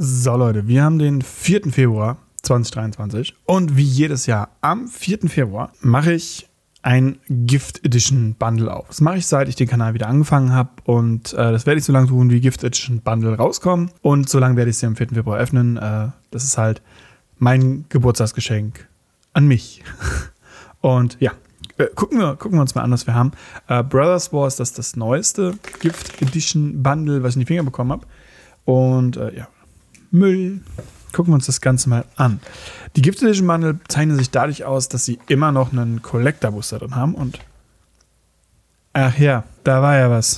So Leute, wir haben den 4. Februar 2023 und wie jedes Jahr am 4. Februar mache ich ein Gift Edition Bundle auf. Das mache ich, seit ich den Kanal wieder angefangen habe und das werde ich so lange tun, wie Gift Edition Bundle rauskommen und so lange werde ich sie am 4. Februar öffnen. Das ist halt mein Geburtstagsgeschenk an mich. Und ja, gucken wir uns mal an, was wir haben. Brothers War ist das neueste Gift Edition Bundle, was ich in die Finger bekommen habe. Und ja, Müll. Gucken wir uns das Ganze mal an. Die Gift Edition Bundle zeichnen sich dadurch aus, dass sie immer noch einen Collector Booster drin haben. Und ach ja, da war ja was.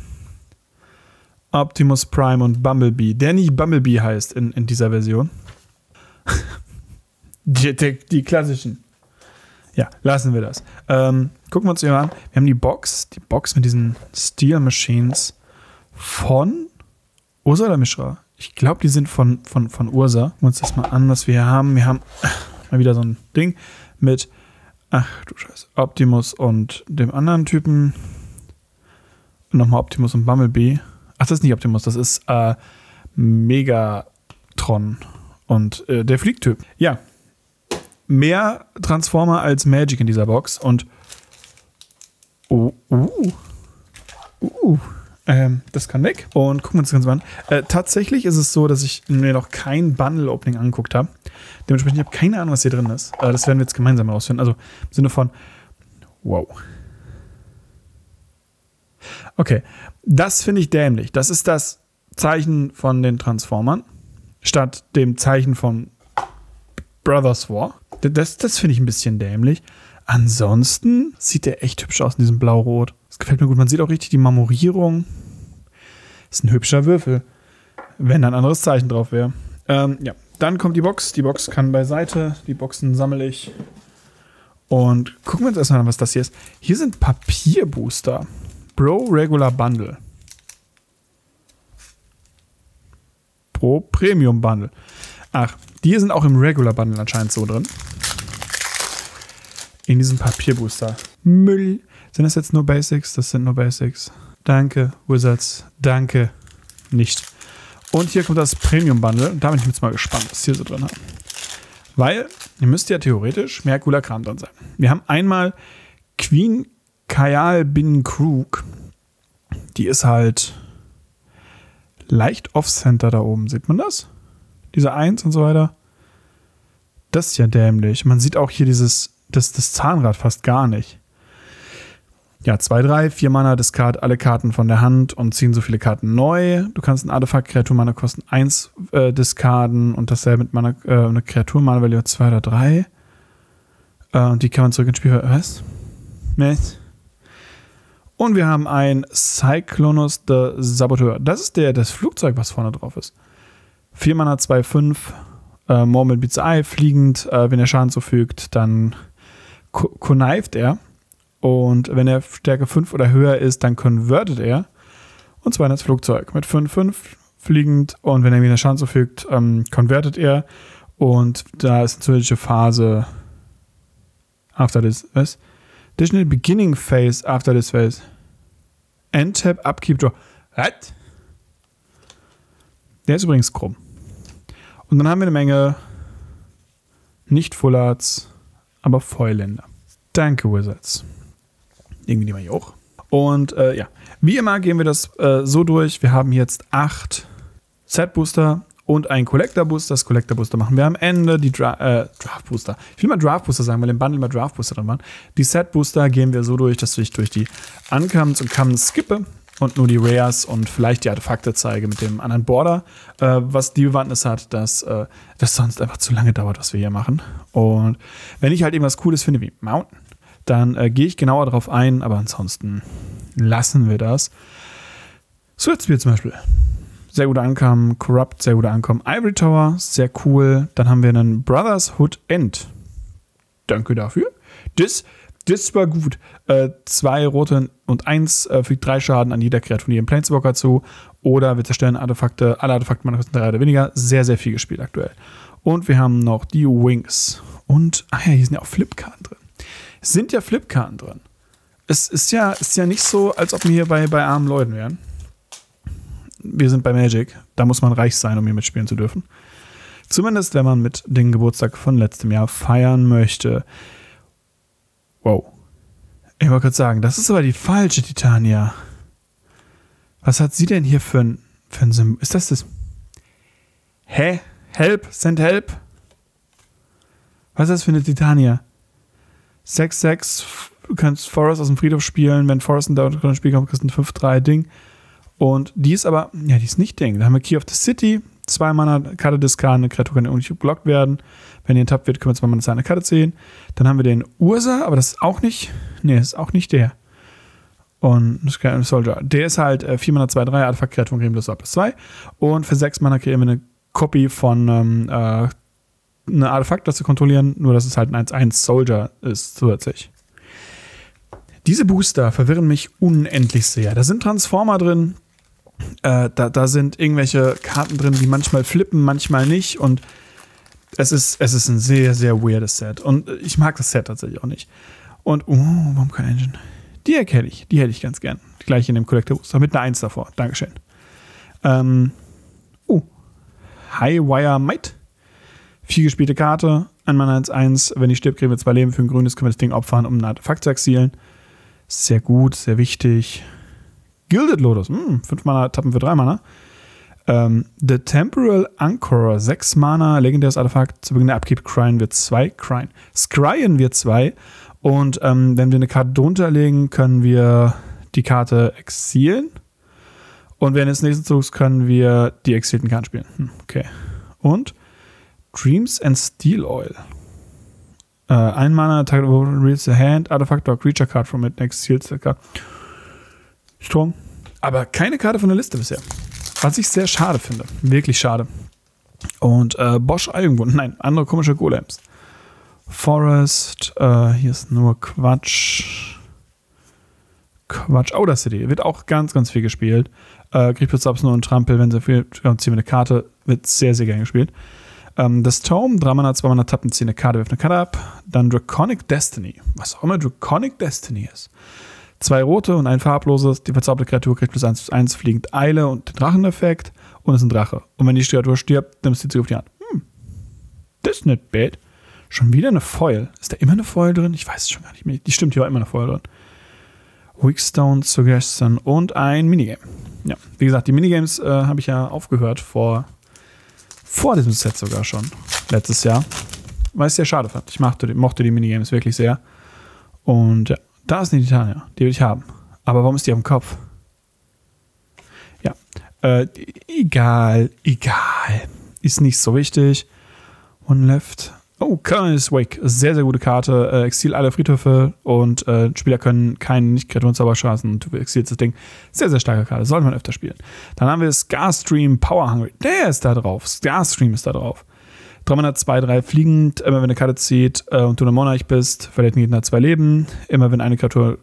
Optimus Prime und Bumblebee. Der nicht Bumblebee heißt in dieser Version. die klassischen. Ja, lassen wir das. Gucken wir uns hier mal an. Wir haben die Box mit diesen Steel Machines von Ursa oder Mishra? Ich glaube, die sind von Ursa. Gucken wir uns das mal an, was wir hier haben. Wir haben mal wieder so ein Ding mit, ach du Scheiße, Optimus und dem anderen Typen. Und nochmal Optimus und Bumblebee. Ach, das ist nicht Optimus, das ist Megatron und der Fliegtyp. Ja, mehr Transformer als Magic in dieser Box und das kann weg. Und gucken wir uns das Ganze mal an. Tatsächlich ist es so, dass ich mir noch kein Bundle-Opening angeguckt habe. Dementsprechend habe ich keine Ahnung, was hier drin ist. Das werden wir jetzt gemeinsam herausfinden. Also im Sinne von wow. Okay, das finde ich dämlich. Das ist das Zeichen von den Transformern statt dem Zeichen von Brothers War. Das finde ich ein bisschen dämlich. Ansonsten sieht der echt hübsch aus in diesem Blau-Rot. Das gefällt mir gut. Man sieht auch richtig die Marmorierung. Ist ein hübscher Würfel. Wenn da ein anderes Zeichen drauf wäre. Ja, dann kommt die Box. Die Box kann beiseite. Die Boxen sammle ich. Und gucken wir uns erstmal an, was das hier ist. Hier sind Papierbooster. Pro Regular Bundle. Pro Premium Bundle. Ach, die sind auch im Regular Bundle anscheinend so drin. In diesem Papierbooster. Müll. Sind das jetzt nur Basics? Das sind nur Basics. Danke, Wizards. Danke. Nicht. Und hier kommt das Premium Bundle. Und da bin ich jetzt mal gespannt, was hier so drin hat. Weil, ihr müsst ja theoretisch mehr cooler Kram drin sein. Wir haben einmal Queen Kayal Bin Krug. Die ist halt leicht off-center da oben. Sieht man das? Diese 1 und so weiter. Das ist ja dämlich. Man sieht auch hier das Zahnrad fast gar nicht. Ja, 2, 3, 4 Mana, discard alle Karten von der Hand und ziehen so viele Karten neu. Du kannst ein Artefakt, Kreatur-Mana kosten 1 discarden und dasselbe mit Mana, eine Kreatur-Mana-Value 2 oder 3. Und die kann man zurück ins Spiel. Was? Nee. Und wir haben ein Cyclonus de Saboteur. Das ist das Flugzeug, was vorne drauf ist. 4 Mana, 2, 5. Mormel Beats Eye, fliegend. Wenn er Schaden zufügt, dann connived er. Und wenn er Stärke 5 oder höher ist, dann convertet er. Und zwar in das Flugzeug. Mit 5, 5 fliegend. Und wenn er wieder Schaden zufügt, convertet er. Und da ist eine zusätzliche Phase. After this. Was? Additional beginning phase after this phase. End tap, upkeep, draw. What? Der ist übrigens krumm. Und dann haben wir eine Menge nicht Full Arts, aber Foiländer. Danke, Wizards. Irgendwie die mal hier hoch. Und ja, wie immer gehen wir das so durch. Wir haben jetzt 8 Set-Booster und einen Collector-Booster. Das Collector-Booster machen wir am Ende. Die Draft-Booster. Ich will mal Draft-Booster sagen, weil im Bundle mal Draft-Booster drin waren. Die Set-Booster gehen wir so durch, dass ich durch die Uncommons und Commons skippe und nur die Rares und vielleicht die Artefakte zeige mit dem anderen Border. Was die Bewandtnis hat, dass das sonst einfach zu lange dauert, was wir hier machen. Und wenn ich halt irgendwas Cooles finde wie Mountain, dann gehe ich genauer drauf ein, aber ansonsten lassen wir das. So jetzt wie zum Beispiel. Sehr guter Ankommen, Corrupt, sehr guter Ankommen. Ivory Tower, sehr cool. Dann haben wir einen Brothers Hood End. Danke dafür. Das war gut. 2 rote und 1 fügt 3 Schaden an jeder Kreatur in jedem Planeswalker zu. Oder wir zerstören Artefakte. Alle Artefakte kosten 3 oder weniger. Sehr, sehr viel gespielt aktuell. Und wir haben noch die Wings. Und, hier sind ja auch Flipkarten drin. Es sind ja Flipkarten drin. Es ist ja nicht so, als ob wir hier bei armen Leuten wären. wir sind bei Magic. Da muss man reich sein, um hier mitspielen zu dürfen. Zumindest, wenn man mit den Geburtstag von letztem Jahr feiern möchte. Wow. Ich wollte gerade sagen, das ist aber die falsche Titania. Was hat sie denn hier für ein Symbol? Ist das? Hä? Help? Send help? Was ist das für eine Titania? 6-6, du kannst Forest aus dem Friedhof spielen. Wenn Forest in das Spiel kommt, kriegst du ein 5-3 Ding. Und die ist aber, ja, die ist nicht Ding. Da haben wir Key of the City, 2 Mana, Karte diskarden, eine Kreatur kann nicht geblockt werden. Wenn die enttappt wird, können wir 2 Mana seine Karte ziehen. Dann haben wir den Ursa, aber das ist auch nicht, ist auch nicht der. Und das ist kein Soldier. Der ist halt 4 Mana, 2-3, Artefakt-Kreatur, kriegen +2. Und für 6 Mana kriegen wir eine Copy von eine Artefakt, das zu kontrollieren, nur dass es halt ein 1-1 Soldier ist zusätzlich. Diese Booster verwirren mich unendlich sehr. Da sind Transformer drin, da sind irgendwelche Karten drin, die manchmal flippen, manchmal nicht und es ist ein sehr, sehr weirdes Set. Und ich mag das Set tatsächlich auch nicht. Und, warum kein Engine? Die hätte ich ganz gern. Gleich in dem Collector Booster mit einer 1 davor. Dankeschön. Highwire Might. 4 gespielte Karte, 1 Mana 1-1. Wenn die stirbt, kriegen wir 2 Leben. Für ein grünes können wir das Ding opfern, um ein Artefakt zu exilen. Sehr gut, sehr wichtig. Gilded Lotus, 5 Mana, tappen für 3 Mana. The Temporal Anchor, 6 Mana, legendäres Artefakt. Zu Beginn der Upkeep Scryen wir 2. Scryen wir 2. Und wenn wir eine Karte drunter legen, können wir die Karte exilen. Und während des nächsten Zugs können wir die exilten Karten spielen. Okay. Und Dreams and Steel Oil. 1 Mana, Target reads the hand, Artifact or Creature Card from it, next Sealed Card. Strong. Aber keine Karte von der Liste bisher. Was ich sehr schade finde. Wirklich schade. Und Bosch Eigenbund. Nein, andere komische Golems. Forest. Hier ist nur Quatsch. Outer City. Wird auch ganz, ganz viel gespielt. Kriegt plus nur einen Trampel, wenn sie viel ziehen wir eine Karte. Wird sehr, sehr gerne gespielt. Das Tome, 3 Mana, 2 Mana tappen, ziehen eine Karte, wirft eine Karte ab. Dann Draconic Destiny. Was auch immer Draconic Destiny ist. 2 rote und ein farbloses. Die verzauberte Kreatur kriegt +1/+1, fliegend Eile und den Dracheneffekt. Und ist ein Drache. Und wenn die Kreatur stirbt, nimmst du sie auf die Hand. Das ist nicht bad. Schon wieder eine Foil. Ist da immer eine Foil drin? Ich weiß es schon gar nicht mehr. Die stimmt, hier war immer eine Foil drin. Weakstone, Suggestion und ein Minigame. Ja, wie gesagt, die Minigames habe ich ja aufgehört vor diesem Set sogar schon. Letztes Jahr. Weil ich es sehr schade fand. Ich mochte die Minigames wirklich sehr. Und ja, da ist eine Titania. Die will ich haben. Aber warum ist die auf dem Kopf? Ja. Egal. Ist nicht so wichtig. One left. Oh, Colonel's Wake. Sehr, sehr gute Karte. Exil alle Friedhöfe und Spieler können keinen Nicht-Kreaturen-Zauber schaden und du exilst das Ding. Sehr, sehr starke Karte. Sollte man öfter spielen. Dann haben wir Scarstream Power Hungry. Der ist da drauf. Scarstream ist da drauf. 3 Mana 2-3 fliegend. Immer wenn eine Karte zieht und du eine Monarch bist, verliert ein Gegner 2 Leben. Immer wenn eine Kreatur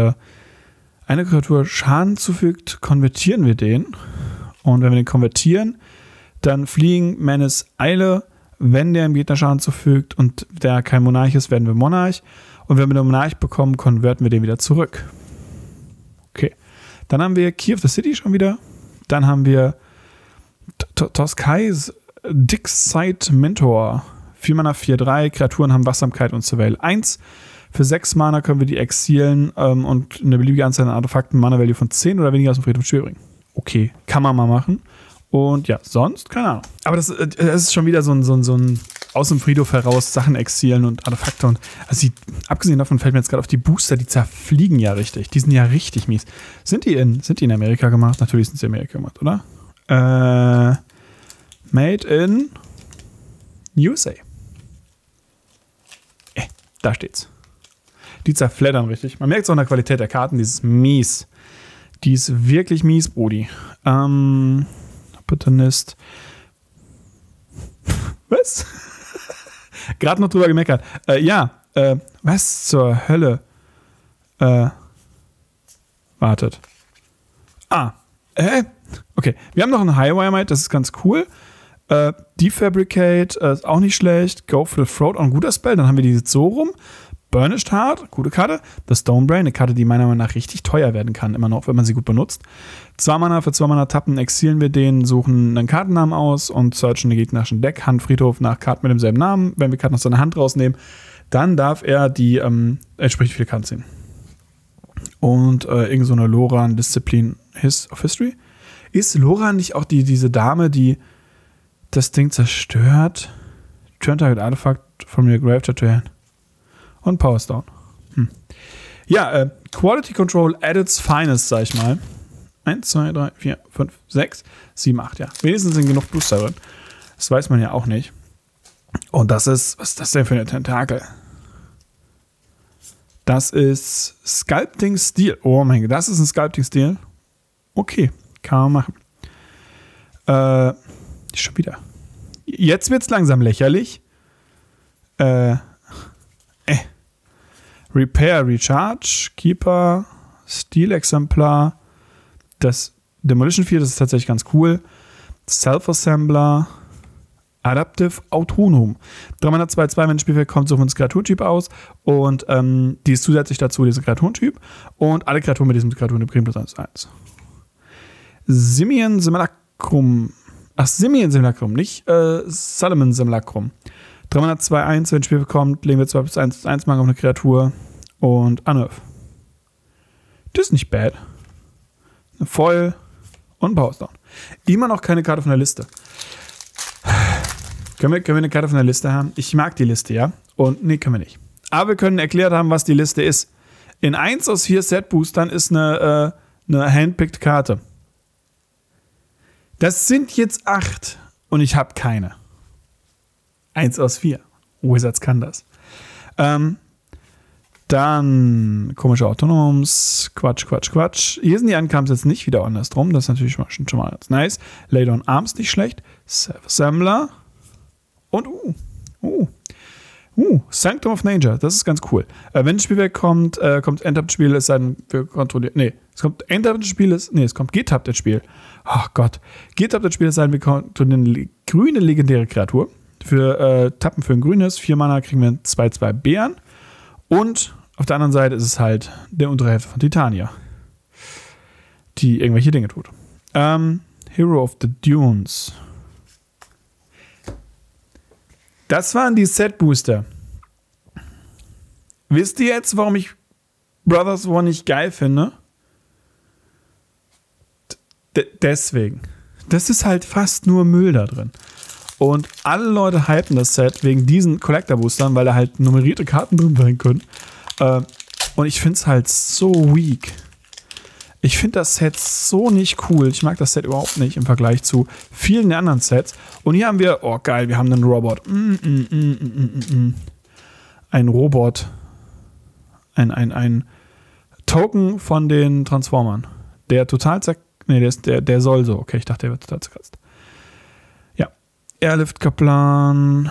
Schaden zufügt, konvertieren wir den. Und wenn wir den konvertieren, dann fliegen Menace Eile. Wenn der im Gegner Schaden zufügt und der kein Monarch ist, werden wir Monarch. Und wenn wir den Monarch bekommen, konverten wir den wieder zurück. Okay. Dann haben wir Key of the City schon wieder. Dann haben wir Toskai's Dickside Mentor. 4 Mana, 4-3. Kreaturen haben Wachsamkeit und Surveil 1. Für 6 Mana können wir die exilen und eine beliebige Anzahl an Artefakten Mana-Value von 10 oder weniger aus dem Friedhof bringen. Okay, kann man mal machen. Und ja, sonst, keine Ahnung. Aber das ist schon wieder so ein aus dem Friedhof heraus Sachen exilen und Artefakte. Und also abgesehen davon fällt mir jetzt gerade auf, die Booster, die zerfliegen ja richtig. Die sind ja richtig mies. Sind die in Amerika gemacht? Natürlich sind sie in Amerika gemacht, oder? Made in USA. Da steht's. Die zerfleddern richtig. Man merkt es auch an der Qualität der Karten, die ist mies. Die ist wirklich mies, Brudi. Opportunist. Was? Gerade noch drüber gemeckert. Was zur Hölle? Wartet. Okay, wir haben noch einen Highwire Might, das ist ganz cool. Defabricate ist auch nicht schlecht. Go for the Throat, auch ein guter Spell. Dann haben wir die so rum. Burnished Heart, gute Karte. The Stonebrain, eine Karte, die meiner Meinung nach richtig teuer werden kann, immer noch, wenn man sie gut benutzt. 2 Mana für 2 Mana tappen, exilen wir den, suchen einen Kartennamen aus und searchen den gegnerischen Deck, Handfriedhof nach Karten mit demselben Namen. Wenn wir Karten aus seiner Hand rausnehmen, dann darf er die entsprechend viele Karten ziehen. Und irgend so eine Loran Disziplin of History. Ist Loran nicht auch diese Dame, die das Ding zerstört? Turn target Artifact from your graveyard to hand. Und Power's down. Ja, Quality Control at its finest, sag ich mal. 1, 2, 3, 4, 5, 6, 7, 8, ja. Wenigstens sind genug Booster drin. Das weiß man ja auch nicht. Und das ist, was ist das denn für eine Tentakel? Das ist Sculpting Steel. Oh mein Gott, das ist ein Sculpting Steel. Okay, kann man machen. Schon wieder. Jetzt wird's langsam lächerlich. Repair, Recharge, Keeper, Steel-Exemplar, das Demolition Field, das ist tatsächlich ganz cool. Self-Assembler, Adaptive, Autonom. 302, wenn das Spielfeld kommt, suchen wir uns Kreaturtyp aus und die ist zusätzlich dazu dieser Kreaturentyp und alle Kreaturen mit diesem Kreaturentyp kriegen +1/1. Simian Simulacrum. Ach, Simian Simulacrum, nicht Solomon Simulacrum. 302/1, wenn das Spiel kommt, legen wir 2+1/1 Marker auf eine Kreatur und Unnerve. Das ist nicht bad. Eine Foil und ein Power's down. Immer noch keine Karte von der Liste. Können wir eine Karte von der Liste haben? Ich mag die Liste, ja? Und nee, können wir nicht. Aber wir können erklärt haben, was die Liste ist. In 1 aus 4 Set-Boostern ist eine handpicked Karte. Das sind jetzt 8 und ich habe keine. 1 aus 4. Wizards kann das. Dann komische Autonoms. Quatsch. Hier sind die Uncomes jetzt nicht wieder andersrum. Das ist natürlich schon mal ganz nice. Lay Down Arms nicht schlecht. Self-Assembler. Und Sanctum of Nature. Das ist ganz cool. Wenn das Spielwerk kommt Endtap Spiel, es sei denn, wir kontrollieren. Nee, es kommt Endtap Spiel, es kommt Getap das Spiel. Oh Gott. Getap das Spiel, es sei denn, wir kontrollieren eine grüne legendäre Kreatur. Für Tappen für ein grünes. 4 Mana kriegen wir 2/2 Bären. Und auf der anderen Seite ist es halt der untere Hälfte von Titania, die irgendwelche Dinge tut. Hero of the Dunes. Das waren die Set-Booster. Wisst ihr jetzt, warum ich Brothers War nicht geil finde? Deswegen. Das ist halt fast nur Müll da drin. Und alle Leute hypen das Set wegen diesen Collector-Boostern, weil da halt nummerierte Karten drin sein können. Und ich finde es halt so weak. Ich finde das Set so nicht cool. Ich mag das Set überhaupt nicht im Vergleich zu vielen der anderen Sets. Und hier haben wir, oh geil, wir haben einen Robot. Ein Robot. Ein Token von den Transformern. Der total der soll so. Okay, ich dachte, der wird total zerkratzt. Ja. Airlift Kaplan.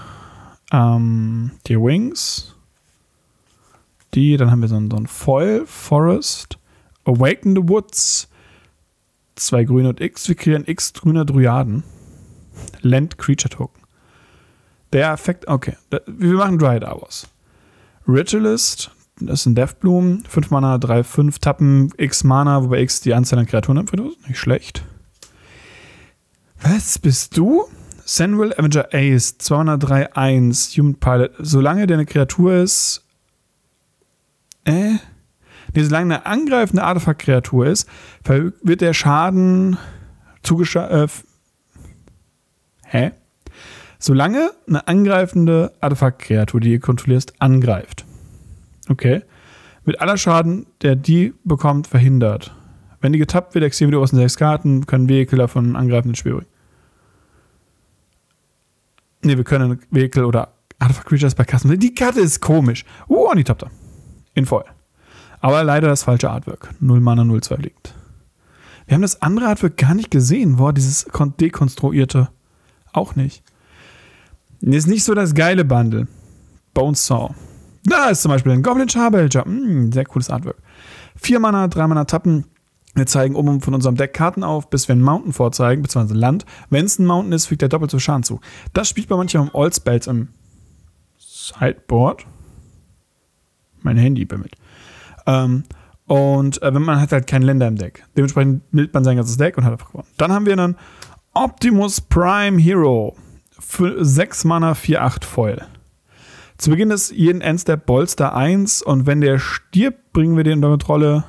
Die Wings. Dann haben wir so ein Foil, Forest, Awaken the Woods, 2 grüne und X. Wir kreieren X grüner Dryaden. Land Creature Token. Der Effekt, okay. Wir machen Dryad Hours. Ritualist, das ist ein Deathbloom. 5 Mana, 3/5 Tappen, X Mana, wobei X die Anzahl an Kreaturen im Friedhof ist. Nicht schlecht. Was bist du? Senwell Avenger Ace, 203/1, Human Pilot. Solange der eine Kreatur ist, solange eine angreifende Artefakt-Kreatur ist, wird der Schaden Solange eine angreifende Artefakt-Kreatur, die ihr kontrollierst, angreift. Okay. Wird aller Schaden, der die bekommt, verhindert. Wenn die getappt wird, exilieren wir aus den 6 Karten, können Vehikel davon angreifenden Spiel bringen. Ne, wir können Vehikel oder Artefakt-Creatures bei Kassen. Die Karte ist komisch. Und die tappt er. In Foil. Aber leider das falsche Artwork. 0 Mana, 0/2 liegt. Wir haben das andere Artwork gar nicht gesehen. Dieses dekonstruierte auch nicht. Ist nicht so das geile Bundle. Bonesaw. Da ist zum Beispiel ein Goblin Charbelcher. Sehr cooles Artwork. 4 Mana, 3 Mana tappen. Wir zeigen oben von unserem Deck Karten auf, bis wir ein Mountain vorzeigen, beziehungsweise Land. Wenn es ein Mountain ist, fügt er doppelt so Schaden zu. Das spielt man manchmal im All Spells im Sideboard. Mein Handy bimmelt. Wenn man hat halt keinen Länder im Deck. Dementsprechend nimmt man sein ganzes Deck und hat einfach gewonnen. Dann haben wir einen Optimus Prime Hero. Für 6 Mana, 4/8 Foil. Zu Beginn des jeden Endstep Bolster 1 und wenn der stirbt, bringen wir den unter Kontrolle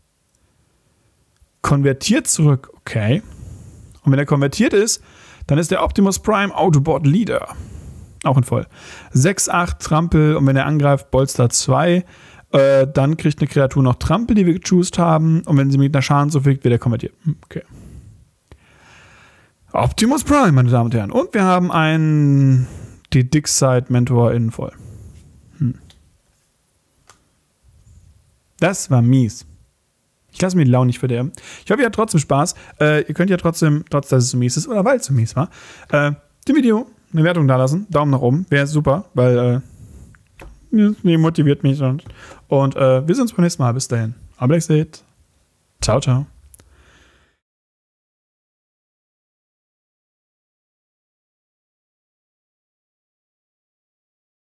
konvertiert zurück. Okay. Und wenn er konvertiert ist, dann ist der Optimus Prime Autobot Leader. Auch in Voll. 6/8 Trampel und wenn er angreift, Bolster 2. Dann kriegt eine Kreatur noch Trampel, die wir gechoost haben. Und wenn sie mit einer Schaden zufügt, wird er konvertiert. Okay. Optimus Prime, meine Damen und Herren. Und wir haben die Dickside-Mentor in Voll. Das war mies. Ich lasse mir die Laune nicht verderben. Ich hoffe, ihr habt trotzdem Spaß. Ihr könnt ja trotzdem, trotz dass es so mies ist, oder weil es so mies war, dem Video eine Wertung da lassen. Daumen nach oben. Wäre super, weil motiviert mich sonst. Und wir sehen uns beim nächsten Mal. Bis dahin. Aber ciao, ciao.